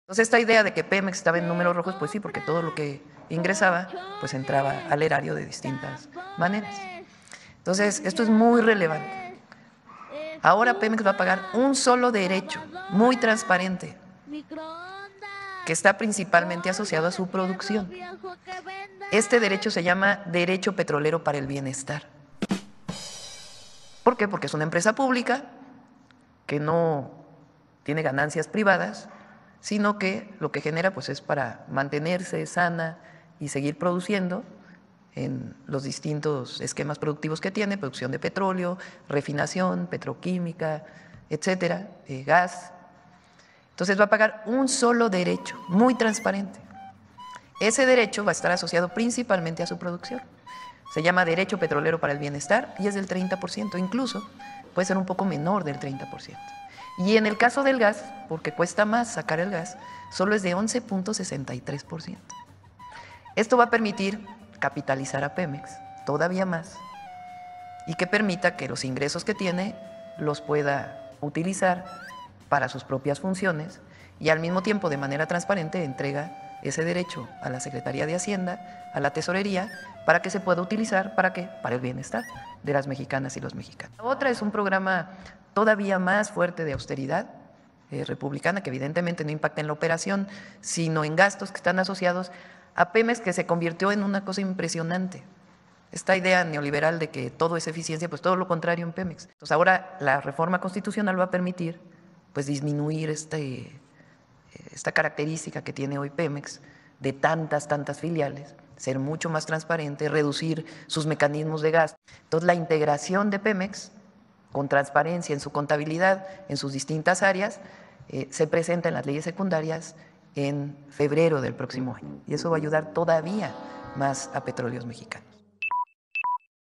Entonces, esta idea de que Pemex estaba en números rojos, pues sí, porque todo lo que ingresaba, pues entraba al erario de distintas maneras. Entonces, esto es muy relevante. Ahora Pemex va a pagar un solo derecho, muy transparente, que está principalmente asociado a su producción. Este derecho se llama Derecho Petrolero para el Bienestar. ¿Por qué? Porque es una empresa pública que no tiene ganancias privadas, sino que lo que genera pues es para mantenerse sana y seguir produciendo en los distintos esquemas productivos que tiene, producción de petróleo, refinación, petroquímica, etcétera, gas. Entonces va a pagar un solo derecho, muy transparente. Ese derecho va a estar asociado principalmente a su producción. Se llama Derecho Petrolero para el Bienestar y es del 30%, incluso puede ser un poco menor del 30%. Y en el caso del gas, porque cuesta más sacar el gas, solo es de 11.63%. Esto va a permitir capitalizar a Pemex todavía más y que permita que los ingresos que tiene los pueda utilizar para sus propias funciones y al mismo tiempo de manera transparente entrega ese derecho a la Secretaría de Hacienda, a la Tesorería, para que se pueda utilizar, ¿para qué? Para el bienestar de las mexicanas y los mexicanos. La otra es un programa todavía más fuerte de austeridad republicana, que evidentemente no impacta en la operación, sino en gastos que están asociados a Pemex, que se convirtió en una cosa impresionante. Esta idea neoliberal de que todo es eficiencia, pues todo lo contrario en Pemex. Entonces ahora la reforma constitucional va a permitir pues disminuir esta característica que tiene hoy Pemex de tantas filiales, ser mucho más transparente, reducir sus mecanismos de gasto. Entonces la integración de Pemex con transparencia en su contabilidad, en sus distintas áreas, se presenta en las leyes secundarias en febrero del próximo año. Y eso va a ayudar todavía más a Petróleos Mexicanos.